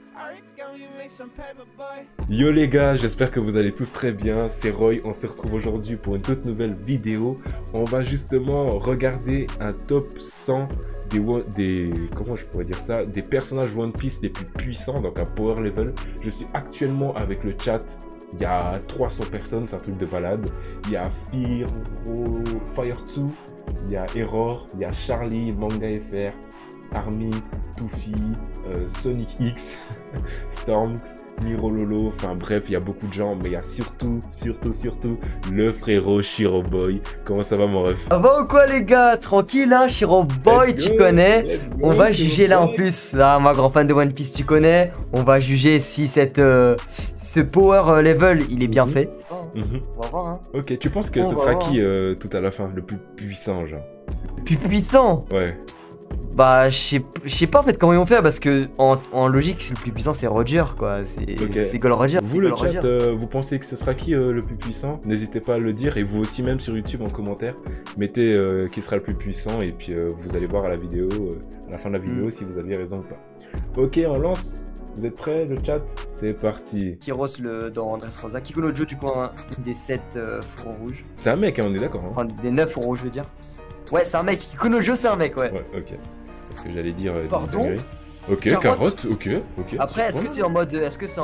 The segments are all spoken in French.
Yo les gars, j'espère que vous allez tous très bien, c'est Roy, on se retrouve aujourd'hui pour une toute nouvelle vidéo. On va justement regarder un top 100 comment je pourrais dire ça, des personnages One Piece les plus puissants, donc un power level. Je suis actuellement avec le chat, il y a 300 personnes, c'est un truc de balade. Il y a Fire2, il y a Error, il y a Charlie, Manga FR, Army, Toofy, Sonic X, Storms, Mirololo, enfin bref, il y a beaucoup de gens, mais il y a surtout le frérot Shiroboy. Comment ça va mon ref? Ça va ou quoi les gars? Tranquille hein, Shiroboy, tu connais. On va juger là en plus, là, moi grand fan de One Piece, tu connais. On va juger si ce power level, il est bien fait. On va voir hein. Ok, tu penses que ce sera qui tout à la fin, le plus puissant genre? Le plus puissant? Ouais. Bah, je sais pas en fait comment ils vont faire parce que en logique, le plus puissant c'est Roger quoi. C'est Gold Roger. Vous le chat, vous pensez que ce sera qui le plus puissant? N'hésitez pas à le dire et vous aussi même sur YouTube en commentaire. Mettez qui sera le plus puissant et puis vous allez voir à la vidéo, à la fin de la vidéo si vous aviez raison ou pas. Ok, on lance. Vous êtes prêts le chat? C'est parti. Kiros dans Dressrosa. Kikunojo du coup une des 7 fourrons rouges. C'est un mec hein, on est d'accord hein. Enfin des 9 fourrons rouges je veux dire. Ouais c'est un mec. Kikunojo c'est un mec ouais. Ouais ok. Parce que j'allais dire... Pardon. Ok, carotte, ok. Après, est-ce que c'est en mode...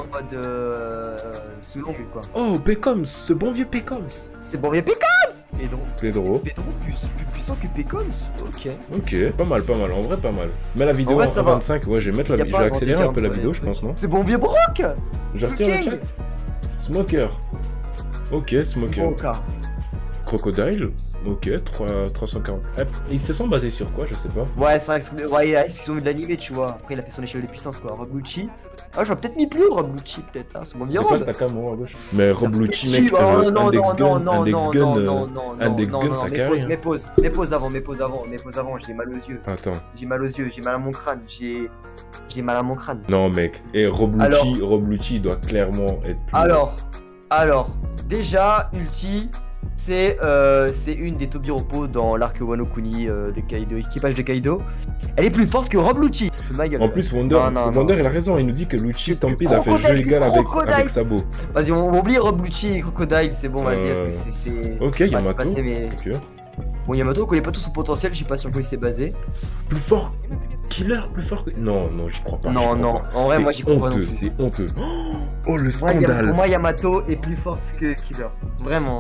sous l'ongle, quoi? Oh, Pécoms, ce bon vieux Pécoms. C'est bon vieux Pécoms. Pedro plus puissant que Pécoms. Ok, pas mal, en vrai pas mal. Mais la vidéo en 25, ouais, je vais mettre je vais accélérer un peu la vidéo, je pense, non? C'est bon vieux Brock. Je retire le chat. Smoker. Ok, Smoker. Crocodile, ok, 340. Ils se sont basés sur quoi, je sais pas. Ouais, c'est vrai qu'ils ont mis de l'animé, tu vois. Après, il a fait son échelle de puissance, quoi. Rob Lucci. Ah, j'aurais peut-être mis plus Rob Lucci, peut-être. Hein. C'est mon vieux Rob. C'est ta cam à gauche. Mais Rob Lucci, mec, Index Gun, ça carré. Mes pauses avant, j'ai mal aux yeux. Attends. J'ai mal aux yeux, j'ai mal à mon crâne, j'ai mal à mon crâne. Non, mec. Et Rob Lucci doit clairement être plus... Alors, déjà, Ulti... C'est une des Tobiropo dans l'arc Wano Kuni de Kaido, équipage de Kaido. Elle est plus forte que Rob Lucci. En plus, Wonder il a raison, il nous dit que Lucci Stampede a fait jeu égal avec Sabo. Vas-y, on oublie Rob Lucci et Crocodile, c'est bon, vas-y, est-ce que c'est... Ok, Yamato. Bon, Yamato, on connaît pas tout son potentiel, je sais pas sur quoi il s'est basé. Plus fort Killer, plus fort que... Non, j'y crois pas. Non, en vrai, moi j'y crois pas non plus. C'est honteux. Oh, le scandale. Pour moi, Yamato est plus forte que Killer. Vraiment.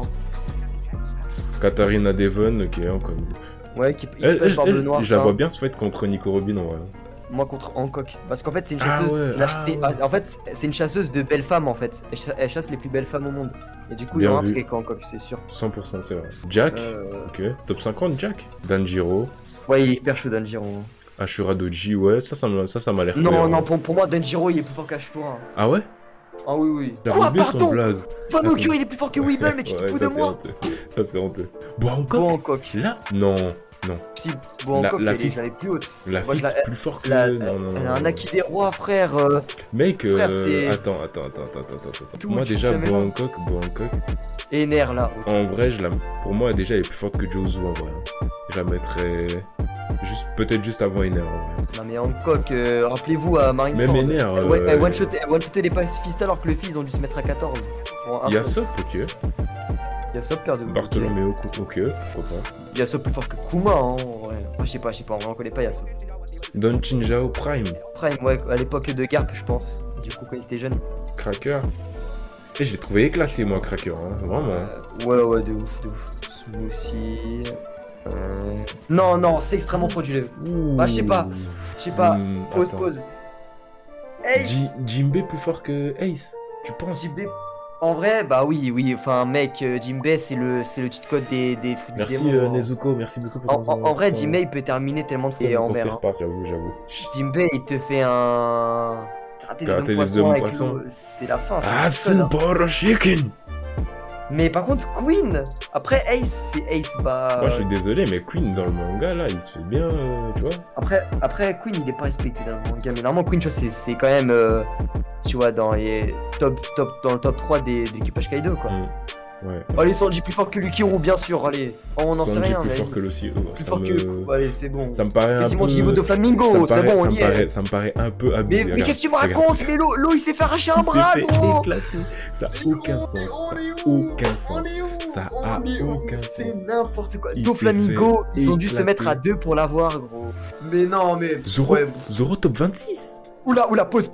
Katarina Devon, ok, encore une. Ouais, qui pêche Barbe Noire. Je la vois bien se fight contre Nico Robin en vrai. Moi contre Hancock. Parce qu'en fait, c'est une chasseuse. En fait, c'est une chasseuse de belles femmes en fait. Elle chasse les plus belles femmes au monde. Et du coup, il y a un truc avec Hancock, c'est sûr. 100%, c'est vrai. Jack, ok. Top 50, Jack. Danjiro. Ouais, il est hyper chaud, Danjiro. Ashura Doji, ouais, ça m'a l'air. Non, pour moi, Danjiro, il est plus fort qu'Ashura. Ah ouais? Ah oui. Quoi, pardon? Fanokyo, il est plus fort que Weeble, mais tu te fous de moi. Ça, c'est honteux. Bon, Hancock. Là? Non. Si, bon, Hancock, elle est plus haute. La fille est plus fort que... Non. Elle a un acquis des rois, frère. Mec, attends. Moi, déjà, Bo Hancock. Et Ner, là. En vrai, pour moi, déjà, elle est plus forte que Jozu, en vrai. Je la mettrais... Peut-être juste avant Ener. Non mais Hancock, rappelez-vous à Marineford. Même Ener. Elle one-shotait les pacifistes alors que le fils ils ont dû se mettre à 14. Yasop, ok. Yasop perd de Bartholoméo, ok, pourquoi pas. Yasop plus fort que Kuma, hein. Ouais. Je sais pas, en vrai on connaît pas Yasop. Don Chinjao Prime. Ouais, à l'époque de Garp, je pense. Du coup, quand il était jeune. Cracker. Et je l'ai trouvé éclaté, moi, Cracker, hein. Vraiment. Ouais, de ouf. Smoothie. Non, c'est extrêmement frauduleux. Bah, je sais pas. Pause. Ace. Jinbei plus fort que Ace, tu penses? Jinbei. En vrai, bah oui, enfin, mec, Jinbei, c'est le cheat code des fruits du démon. Merci Nezuko, merci beaucoup pour en vrai, Jinbei, il peut terminer tellement de fois en mer. J'avoue. Jinbei, il te fait un... Karaté des hommes poissons. C'est la fin. Asenporo Chicken. Mais par contre, Queen, après Ace, c'est Ace, bah... Moi je suis désolé, mais Queen dans le manga, là, il se fait bien, tu vois. Après Queen, il est pas respecté dans le manga, mais normalement, Queen, tu vois, c'est quand même, tu vois, dans le top 3 des équipages Kaido, quoi. Ouais. Allez, Sanji plus fort que Lukiru, bien sûr, allez. Oh, on n'en sait Sanji rien, plus mais. fort que Luffy. Plus fort que Lukiru, allez, c'est bon. Ça me paraît un Quasiment peu... du niveau de Flamingo, c'est bon, on y est. Ça me paraît un peu abusé. Mais qu'est-ce que tu me racontes? Mais l'eau, il s'est fait arracher un Il bras, s'est fait gros. éclater. Ça a aucun sens. Ça a aucun sens. Ça a aucun sens. C'est n'importe quoi. Il Do s'est Flamingo, fait ils ont dû se éclater. mettre à 2 pour l'avoir, gros. Mais non, mais. Zoro, Ouais. Zoro top 26. Oula, pause.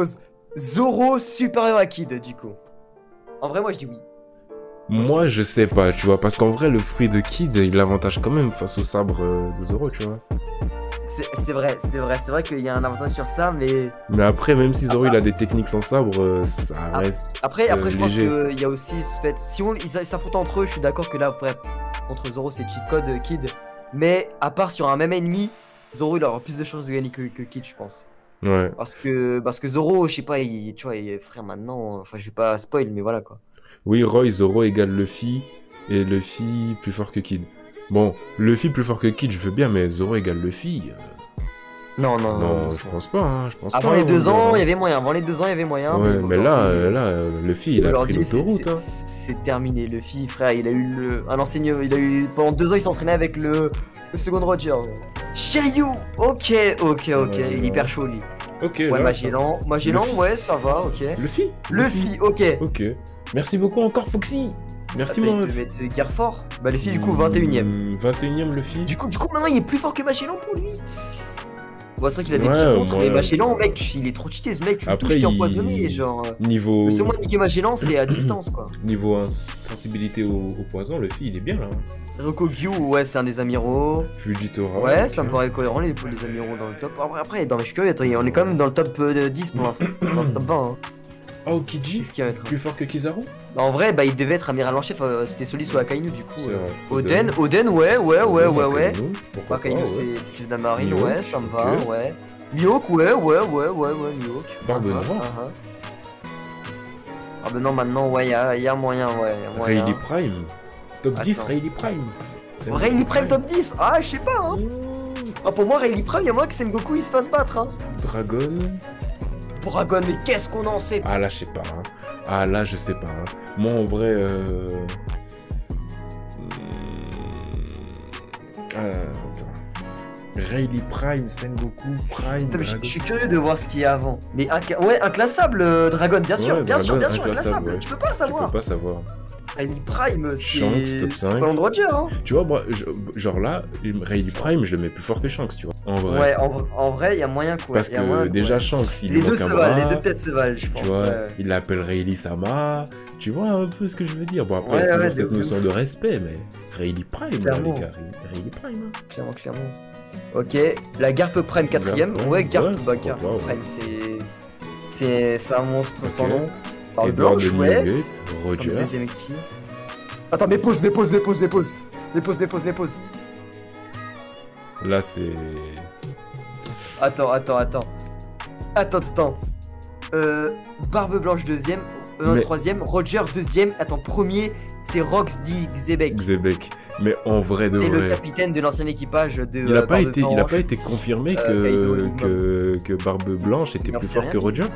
Zoro supérieur à Kid, du coup. En vrai, moi, je dis oui. Moi, je sais pas, tu vois, parce qu'en vrai, le fruit de Kid, il l'avantage quand même face au sabre de Zoro, tu vois. C'est vrai qu'il y a un avantage sur ça, mais. Mais après, même si Zoro, il a des techniques sans sabre, ça reste Après, je pense léger. qu'il y a aussi ce fait. Si ils s'affrontent entre eux, je suis d'accord que là, contre Zoro, c'est cheat code Kid. Mais à part sur un même ennemi, Zoro, il aura plus de chances de gagner que Kid, je pense. Ouais. Parce que Zoro, je sais pas, tu vois, frère, maintenant. Enfin, je vais pas spoil, mais voilà quoi. Oui, Roy, Zoro égale Luffy, et Luffy plus fort que Kid. Bon, Luffy plus fort que Kid, je veux bien, mais Zoro égale Luffy. Non, Je pense pas, hein, je pense Avant pas. les 2 ans, il y a... avait moyen. Ouais, mais là, Luffy, il a pris l'autoroute. Hein. C'est terminé. Luffy, frère, il a eu un enseignant. Pendant 2 ans, il s'entraînait avec le second Roger. Shiryu, ok, il est hyper chaud lui. Ok, Ouais, là, Magellan, Luffy. ouais, ça va, ok. Luffy, ok. Ok. Merci beaucoup encore, Foxy. Merci, Attends, mon il te mettre guerre fort. Bah, Luffy, du coup, 21ème. 21ème, Luffy. Du coup, maintenant, il est plus fort que Magellan pour lui. Bon, c'est vrai qu'il a des Ouais, petits contre, moi, mais Magellan, mec, il est trop cheaté ce mec. Tu le Après, touches, t'es empoisonné, genre. Niveau... Le seul moyen de niquer Magellan, c'est à distance, quoi. Niveau sensibilité au poison, Luffy, il est bien, là. Rokogyu, ouais, c'est un des amiraux. Fujitora. Ouais, ça me paraît cohérent, les amiraux dans le top. Après, non, mais je suis curieux, attends, on est quand même dans le top 10 pour l'instant. Dans le top 20, hein. Aokiji, Qu'est-ce qu'il y a à mettre, hein. plus fort que Kizaru. Bah, en vrai, il devait être amiral en chef, c'était Solis ou Akainu, du coup. C'est vrai. Oden, ouais. Pourquoi Akainu, pas, ouais. c'est de la marine, Mihawk, ouais, ça me va, ok. ouais. Mihawk, ouais, Mihawk. Barbe Noire. Ah bah non, maintenant, ouais, y a moyen, ouais. Rayleigh Prime. Top 10, Attends. Rayleigh Prime. C'est Rayleigh Prime top 10. Ah, je sais pas, hein. Ah, pour moi, Rayleigh Prime, y'a moyen que Sengoku il se fasse battre, hein. Dragon. Dragon, mais qu'est-ce qu'on en sait? Ah là, je sais pas. Hein. Ah là, je sais pas. Hein. Moi, en vrai. Attends. Rayleigh Prime, Sengoku Prime. Attends, mais je Dragon. suis curieux de voir ce qu'il y a avant. Mais inclassable, Dragon, bien sûr, Ouais, bien sûr, Dragon, inclassable. inclassable, ouais. Tu peux pas Je savoir. peux pas savoir. Rayleigh Prime, Shanks, top c'est 5. pas Roger, hein. Tu vois, moi, genre là, Rayleigh Prime, je le mets plus fort que Shanks, tu vois. En vrai. Ouais, en vrai, il y a moyen quoi. Parce y a moyen, que déjà, Shanks, il les manque deux un se valent, bras, les deux têtes se valent, je pense. tu vois, Ouais. il l'appelle Rayleigh Sama. Tu vois un peu ce que je veux dire. Bon, après, Ouais, il y a toujours ouais, cette de notion de respect, mais Rayleigh Prime, là, Clairement. les gars. Rayleigh Prime. Hein. Clairement. Ok, la Garp Prime 4ème. Garp, Ouais, Garp, ouais, bah, Garp pourquoi pas, ouais. Prime, c'est un monstre sans Ok. nom. Par Edward blanche, de ouais. Nugget, Comme Roger. le deuxième qui. Attends, mais pause. Là, c'est. Attends. Barbe Blanche deuxième, Mais- troisième, Roger deuxième. Attends, premier, c'est Rox D. Xebec. Xebec. Mais en vrai de C'est le vrai. capitaine de l'ancien équipage de. Il a pas Barbe été, il a Blanche. pas été confirmé Kaido, que Barbe Blanche était J'en plus sais fort rien. que Roger.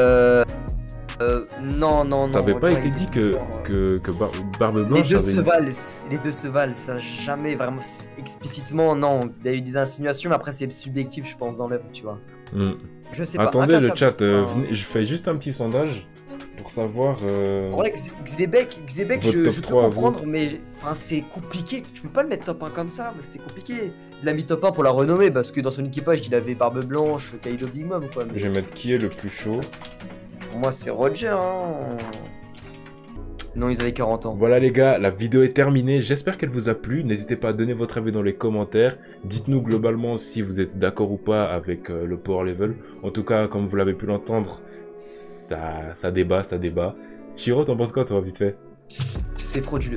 Non. Ça avait pas Roger été était dit plus que fort. Barbe Les Blanche deux avait. se valent, ça jamais vraiment explicitement, non. Il y a eu des insinuations, mais après c'est subjectif, je pense, dans l'œuvre, tu vois. Hmm. Je sais pas. Attendez le Inclassable. chat, je fais juste un petit sondage pour savoir. En vrai, Xebec, Votre je top peux 3 à vous. comprendre, mais enfin, c'est compliqué. Tu peux pas le mettre top 1 comme ça, c'est compliqué. Il a mis top 1 pour la renommer parce que dans son équipage, il avait Barbe Blanche, Kaido Big Mom, quoi. Mais Je vais mettre qui est le plus chaud. pour moi, c'est Roger, hein. Non, ils avaient 40 ans. Voilà les gars, la vidéo est terminée. J'espère qu'elle vous a plu. N'hésitez pas à donner votre avis dans les commentaires. Dites-nous globalement si vous êtes d'accord ou pas avec le power level. En tout cas, comme vous l'avez pu l'entendre, ça débat. Shiro, t'en penses quoi, toi, vite fait? C'est frauduleux.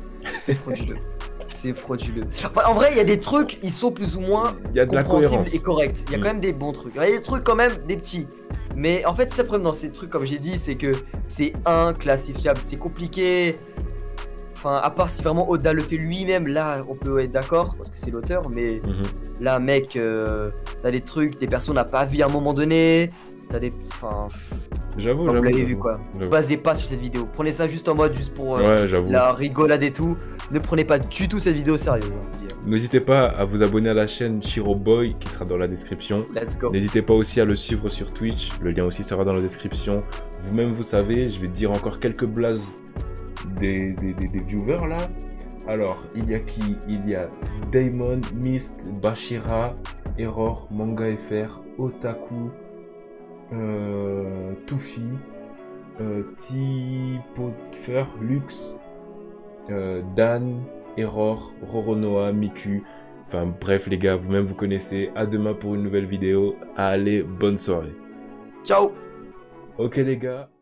Enfin, en vrai, il y a des trucs, ils sont plus ou moins Il y a de la compréhensibles cohérence. et corrects. Il y a quand même des bons trucs. Il y a des trucs quand même, des petits. Mais en fait, c'est le problème dans ces trucs, comme j'ai dit, c'est que c'est inclassifiable. C'est compliqué. Enfin, à part si vraiment Oda le fait lui-même, là, on peut être d'accord, parce que c'est l'auteur. Mais Mhm. là, mec, t'as des trucs, des personnes n'a pas vu à un moment donné. T'as des... Enfin... J'avoue, Vous j'avoue. l'avez vu j'avoue, quoi. j'avoue. Basez pas sur cette vidéo. Prenez ça juste en mode, juste pour Ouais, j'avoue. la rigolade et tout. Ne prenez pas du tout cette vidéo au sérieux. J'ai envie de dire. N'hésitez pas à vous abonner à la chaîne Shiroboy qui sera dans la description. Let's go. N'hésitez pas aussi à le suivre sur Twitch. Le lien aussi sera dans la description. Vous-même, vous savez, je vais dire encore quelques blazes des viewers là. Alors, il y a qui? Il y a Daemon, Mist, Bashira, Error, Manga FR, Otaku, Tufi, T-Podfer, Lux, Dan, Error, Roronoa, Miku. Enfin bref les gars, vous-même vous connaissez. À demain pour une nouvelle vidéo. Allez, bonne soirée. Ciao. Ok les gars.